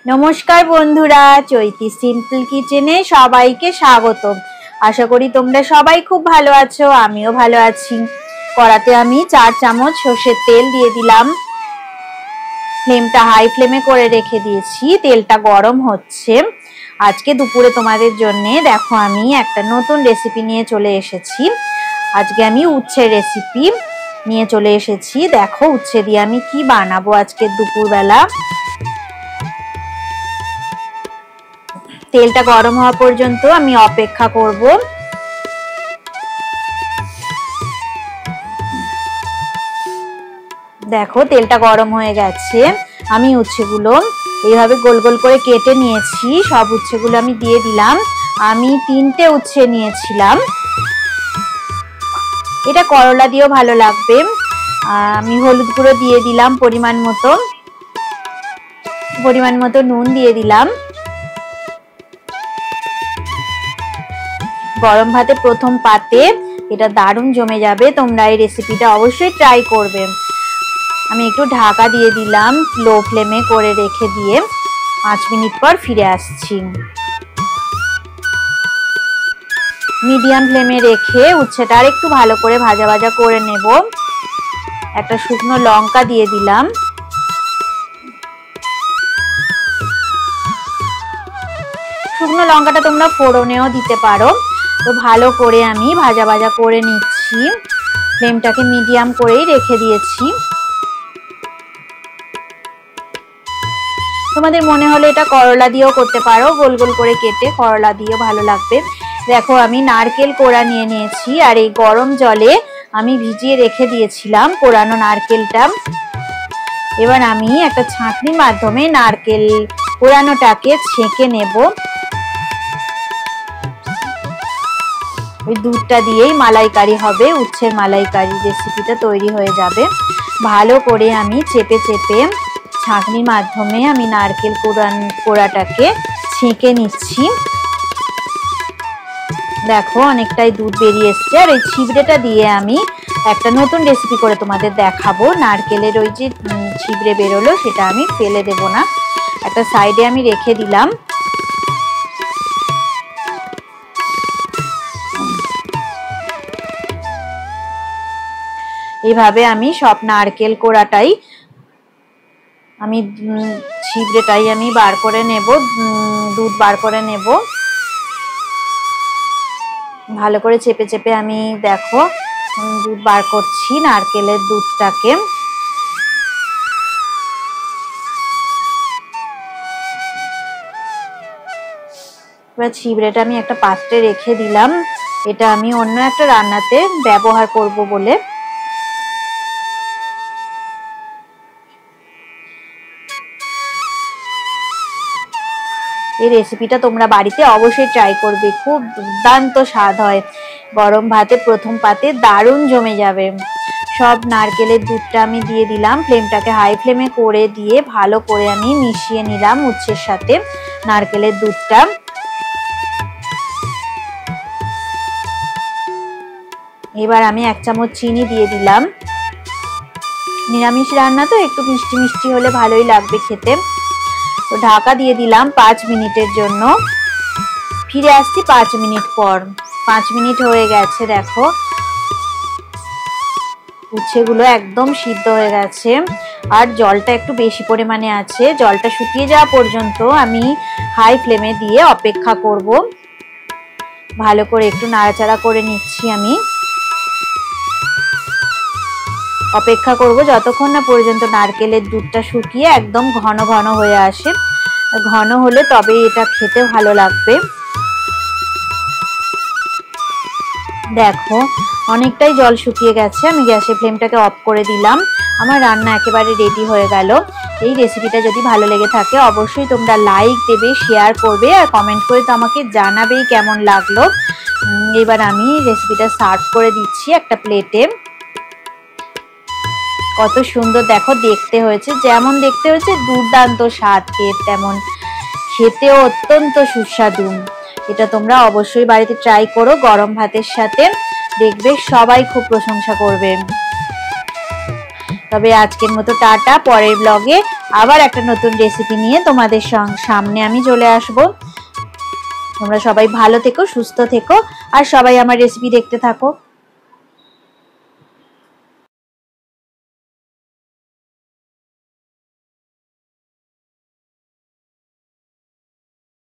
নমস্কার বন্ধুরা, চৈতি সিম্পল কিচেনে সবাইকে স্বাগত। আশা করি তোমরা সবাই খুব ভালো আছো, আমিও ভালো আছি। কড়াতে আমি 4 চামচ সর্ষের তেল দিয়ে দিলাম। ফ্লেমটা হাই ফ্লেমে করে রেখে দিয়েছি, তেলটা গরম হচ্ছে। আজকে দুপুরে তোমাদের জন্য দেখো আমি একটা নতুন রেসিপি নিয়ে চলে এসেছি। আজকে আমি উচ্ছের রেসিপি নিয়ে চলে এসেছি। দেখো উচ্ছে দিয়ে আমি কি বানাবো আজকে দুপুরবেলা। তেলটা গরম হওয়া পর্যন্ত আমি অপেক্ষা করব। দেখো তেলটা গরম হয়ে গেছে। আমি উচ্ছেগুলো এইভাবে গোল গোল করে কেটে নিয়েছি। সব উচ্ছেগুলো আমি দিয়ে দিলাম। আমি 3টে উচ্ছে নিয়েছিলাম। এটা করলা দিয়েও ভালো লাগবে। আমি হলুদ গুঁড়ো দিয়ে দিলাম পরিমাণ মতো নুন দিয়ে দিলাম। গরম ভাতে প্রথম পাতে এটা দারুণ জমে যাবে। তোমরা এই রেসিপিটা অবশ্যই ট্রাই করবে। আমি একটু ঢাকা দিয়ে দিলাম, লো ফ্লেমে করে রেখে দিয়ে 5 মিনিট পর ফিরে আসছি। মিডিয়াম ফ্লেমে রেখে উচ্ছেটা আর একটু ভালো করে ভাজা ভাজা করে নেব। একটা শুকনো লঙ্কা দিয়ে দিলাম। শুকনো লঙ্কাটা তোমরা ফোড়নেও দিতে পারো। তো ভালো করে আমি ভাজা ভাজা করে নিচ্ছি। ফ্লেমটাকে মিডিয়াম করেই রেখে দিয়েছি। তোমাদের মনে হলে এটা করলা দিয়েও করতে পারো, গোল গোল করে কেটে করলা দিয়েও ভালো লাগবে। দেখো আমি নারকেল কোড়া নিয়ে নিয়েছি, আর এই গরম জলে আমি ভিজিয়ে রেখে দিয়েছিলাম কোড়ানো নারকেলটা। এবার আমি একটা ছাঁকনির মাধ্যমে নারকেল কোড়ানোটাকে ছেঁকে নেব। ওই দুধটা দিয়েই মালাইকারি হবে, উচ্ছের মালাইকারি রেসিপিটা তৈরি হয়ে যাবে। ভালো করে আমি চেপে চেপে ছাঁকনির মাধ্যমে আমি নারকেল কোড়াটাকে ছেঁকে নিচ্ছি। দেখো অনেকটাই দুধ বেরিয়ে এসছে। আর এই ছিবড়েটা দিয়ে আমি একটা নতুন রেসিপি করে তোমাদের দেখাবো। নারকেলের ওই যে ছিবড়ে বেরোলো সেটা আমি ফেলে দেব না, একটা সাইডে আমি রেখে দিলাম। এইভাবে আমি সব নারকেল কোড়াটাই আমি ছিবড়েটাই আমি বার করে নেব, দুধ বার করে নেব। ভালো করে চেপে চেপে আমি দেখো দুধ বার করছি, নারকেলের দুধটাকে। এবার ছিবড়েটা আমি একটা পাত্রে রেখে দিলাম। এটা আমি অন্য একটা রান্নাতে ব্যবহার করব বলে। এই রেসিপিটা তোমরা বাড়িতে অবশ্যই ট্রাই করবে, খুব দুর্দান্ত স্বাদ হয়। গরম ভাতে প্রথম পাতে দারুণ জমে যাবে। সব নারকেলের দুধটা আমি দিয়ে দিলাম। ফ্লেমটাকে হাই ফ্লেমে করে দিয়ে ভালো করে আমি মিশিয়ে নিলাম উচ্ছের সাথে নারকেলের দুধটা। এবার আমি 1 চামচ চিনি দিয়ে দিলাম। নিরামিষ রান্না তো একটু মিষ্টি মিষ্টি হলে ভালোই লাগবে খেতে। তো ঢাকা দিয়ে দিলাম 5 মিনিটের জন্য। ফিরে আসছি 5 মিনিট পর। 5 মিনিট হয়ে গেছে। দেখো উচ্ছেগুলো একদম সিদ্ধ হয়ে গেছে, আর জলটা একটু বেশি পরিমাণে আছে। জলটা শুকিয়ে যাওয়া পর্যন্ত আমি হাই ফ্লেমে দিয়ে অপেক্ষা করব। ভালো করে একটু নাড়াচাড়া করে নিচ্ছি। আমি অপেক্ষা করব যতক্ষণ না পর্যন্ত নারকেলের দুধটা শুকিয়ে একদম ঘন ঘন হয়ে আসে। ঘন হলে তবেই এটা খেতে ভালো লাগবে। দেখো অনেকটাই জল শুকিয়ে গেছে। আমি গ্যাসের ফ্লেমটাকে অফ করে দিলাম। আমার রান্না একেবারে রেডি হয়ে গেল। এই রেসিপিটা যদি ভালো লেগে থাকে অবশ্যই তোমরা লাইক দেবে, শেয়ার করবে, আর কমেন্ট করে তো আমাকে জানাবেই কেমন লাগলো। এবার আমি রেসিপিটা সার্ভ করে দিচ্ছি একটা প্লেটে। কত সুন্দর দেখো দেখতে হয়েছে, যেমন দেখতে হয়েছে দুর্দান্ত স্বাদ, তেমন খেতেও অত্যন্ত সুস্বাদু। এটা তোমরা অবশ্যই বাড়িতে ট্রাই করো গরম ভাতের সাথে, দেখবে সবাই খুব প্রশংসা করবে। তবে আজকের মতো টাটা, পরের ব্লগে আবার একটা নতুন রেসিপি নিয়ে তোমাদের সামনে আমি চলে আসব। তোমরা সবাই ভালো থেকো, সুস্থ থেকো, আর সবাই আমার রেসিপি দেখতে থাকো।